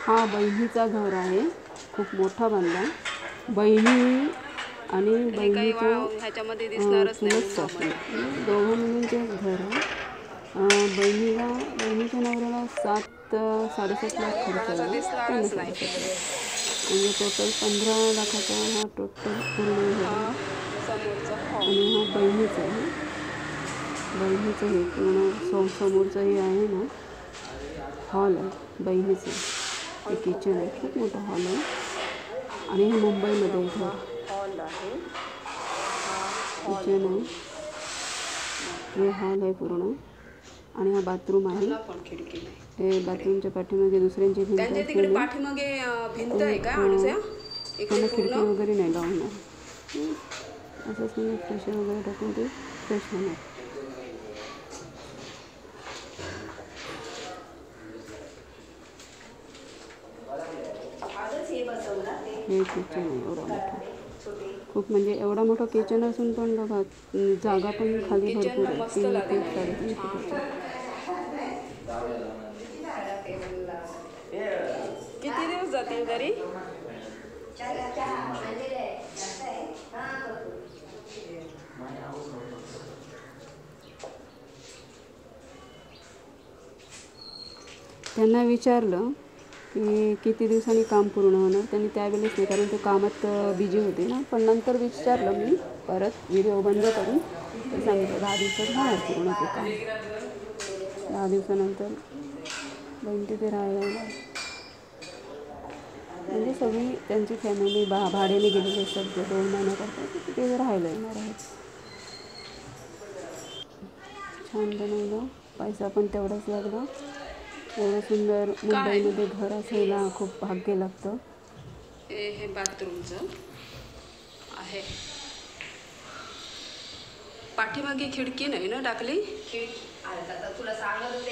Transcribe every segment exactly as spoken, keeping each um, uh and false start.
हा बहिणीचा घर आहे, खूप मोठा बांधला. बहिणी आणि बहिणीचं ह्याच्यामध्ये दिसणारच नाही चुलत सासू दोघं मिळूनचे घर आहे. बहिणीला बहिणीच्या नवऱ्याला सात साडेसात लाख खर्च आला त्यांनी साडेसात लाख, म्हणजे टोटल पंधरा लाखाचा हा टोटल पूर्ण झाला. आणि हा बहिणीचा आहे, बहिणीचं हे पूर्ण सो समोरचं हे आहे ना हॉल आहे बहिणीचं, हे किचन आहे, खूप मोठा हॉल आहे. आणि हे मुंबईमध्ये घर हॉल आहे, किचन आहे, हे हॉल आहे पूर्ण. आणि हा बाथरूम आहे. हे बाथरूमच्या पाठीमागे दुसऱ्यांची भिंत असलेली पाठीमागे भिंत आहे का? त्याला खिडकी वगैरे नाही लावणार, असंच म्हणजे फ्रेशर वगैरे टाकून ते फ्रेश होणार. हे किचन आहे एवढा मोठा, खूप म्हणजे एवढा मोठा किचन असून पण बघा जागा पण खाली भरपूर आहे. तीन ते साडेतीन फुटाची. किती दिवस जातील तरी? त्यांना विचारलं की किती दिवसांनी काम पूर्ण होणार, त्यांनी त्यावेळेस नाही, कारण ते कामात बिझी होते ना. पण नंतर विचारलं मी परत व्हिडिओ बंद करून, तर सांगितलं दहा दिवसात होणार पूर्ण ते काम. दहा दिवसानंतर बहीण तिथे राहायला येणार, म्हणजे सगळी त्यांची फॅमिली बा भाड्याने गेलेली असतात, दोन महिन्या करतात तिथे राहायला येणार आहेत. छान बनवलं, पैसा पण तेवढाच लागला. एवढं सुंदर मुंबईमध्ये घर असायला खूप भाग्य लागतं. हे हे बाथरूमचं आहे, पाठीमागे खिडकी नाही ना टाकली. तुला सांगत होते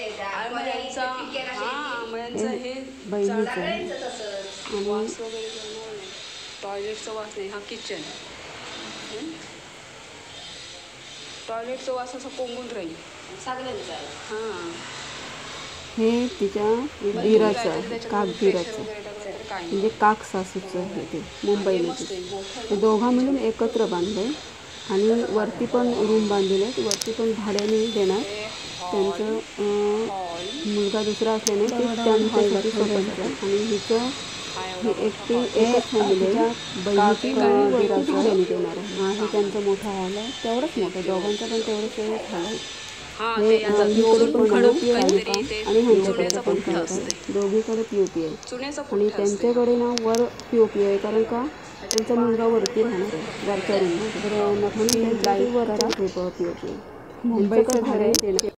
हे बहिणीचं आहे. वास वगैरे जाणार नाही, टॉयलेटचा वास नाही. हा किचन, टॉयलेटचा वास असा कोंबून राहील सगळ्यांचा. हां, हे तिच्या दीराचं, काक दीराचं, म्हणजे काक सासूचं आहे ते मुंबईमध्ये. ते दोघं मिळून एकत्र बांधलं आणि वरती पण रूम बांधलेले आहेत, वरती पण भाड्याने देणार. त्यांचं मुलगा दुसरा असल्याने ते त्यांच्यासाठी स्वतंत्र. आणि हिचं ही एकटी एकच फॅमिली आहे, बहिणीची वरती भाड्याने देणार आहे. हे त्यांचं मोठा हॉल आहे, तेवढंच मोठं, दोघांचं पण तेवढंच तेवढंच हॉल आहे. हे इकडे पण पी ओ आहे आणि ह्यांच्याकडे पण पी ओ आहे, दोघीकडे पी ओ पी आहे. आणि त्यांच्याकडे ना वर पी ओ पी आहे, कारण का त्यांचा मुलगा वरती राहणार आहे वरच्या रूममध्ये, तर म्हणून त्यांच्या वर पी ओ पी आहे. मुंबईचं घर आहे.